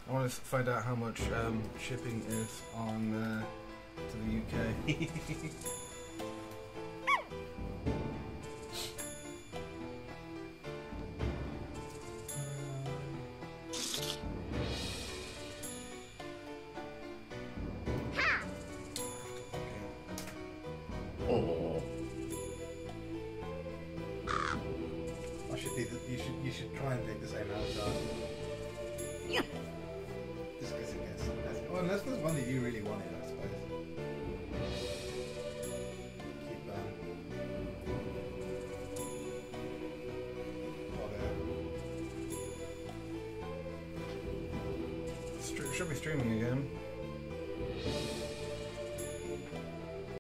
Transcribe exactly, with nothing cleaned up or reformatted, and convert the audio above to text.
I want to find out how much um, shipping is on uh, to the U K. Oh. I should be. The, you should. You should try and take the same avatar. Yeah. Just because it gets. Well, unless there's one that you really wanted, I suppose. Keep um. Oh, there. St- should be streaming again.